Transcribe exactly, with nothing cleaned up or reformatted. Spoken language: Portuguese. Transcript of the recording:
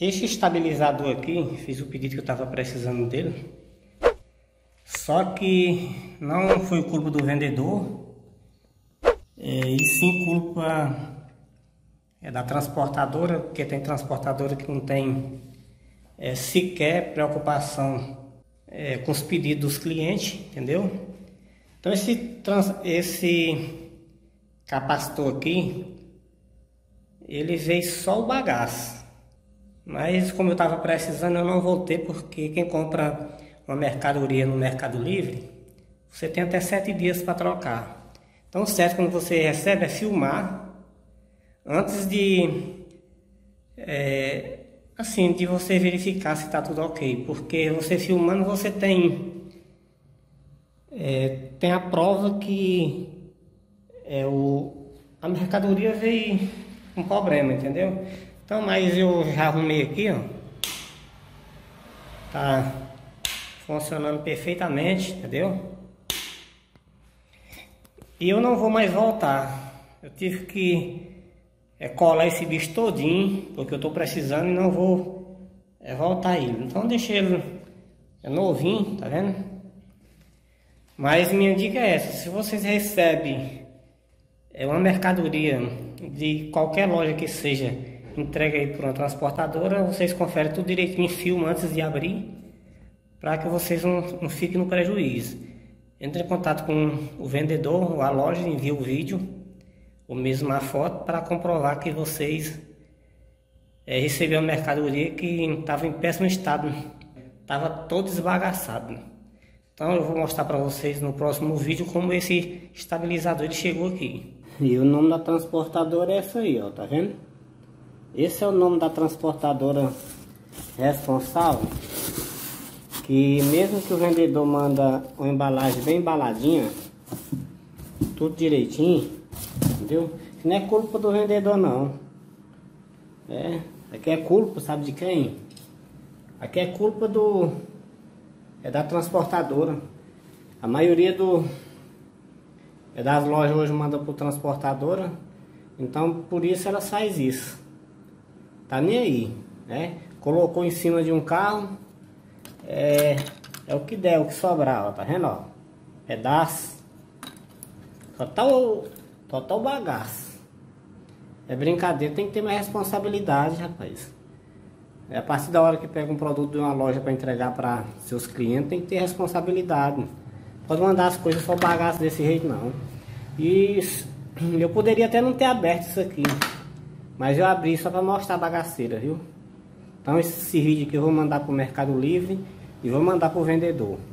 Este estabilizador aqui, fiz o pedido que eu estava precisando dele. Só que não foi culpa do vendedor, é, e sim culpa é, da transportadora, porque tem transportadora que não tem é, sequer preocupação é, com os pedidos dos clientes, entendeu? Então esse, trans, esse capacitor aqui, ele veio só o bagaço. Mas como eu estava precisando, eu não voltei, porque quem compra uma mercadoria no Mercado Livre, você tem até sete dias para trocar. Então, certo, quando você recebe é filmar antes de é, assim, de você verificar se está tudo ok, porque você filmando você tem é, tem a prova que é, o, a mercadoria veio com problema, entendeu? Então, mas eu já arrumei aqui, ó. Tá funcionando perfeitamente, entendeu? E eu não vou mais voltar. Eu tive que é, colar esse bicho todinho, porque eu tô precisando e não vou é, voltar ele. Então deixei ele é novinho, tá vendo? Mas minha dica é essa: se vocês recebem é, uma mercadoria de qualquer loja que seja, entrega aí por uma transportadora, vocês conferem tudo direitinho, filma antes de abrir, para que vocês não, não fiquem no prejuízo. Entre em contato com o vendedor ou a loja, envia o vídeo ou mesmo a foto para comprovar que vocês é, receberam a mercadoria que estava em péssimo estado, estava todo esbagaçado. Então eu vou mostrar para vocês no próximo vídeo como esse estabilizador ele chegou aqui. E o nome da transportadora é essa aí, ó, tá vendo? Esse é o nome da transportadora responsável, que mesmo que o vendedor manda uma embalagem bem embaladinha, tudo direitinho, entendeu? Não é culpa do vendedor não. É, aqui é culpa, sabe de quem? Aqui é culpa do é da transportadora. A maioria do é das lojas hoje manda por transportadora, então por isso ela faz isso. Tá nem aí, né? Colocou em cima de um carro, é, é o que der, o que sobrar, ó, tá vendo, ó? Pedaço. Só tá o, só tá o bagaço. É brincadeira, tem que ter mais responsabilidade, rapaz. É, a partir da hora que pega um produto de uma loja para entregar para seus clientes, tem que ter responsabilidade. Pode mandar as coisas só bagaço desse jeito, não. E eu poderia até não ter aberto isso aqui, mas eu abri só para mostrar a bagaceira, viu? Então esse vídeo aqui eu vou mandar para o Mercado Livre e vou mandar para o vendedor.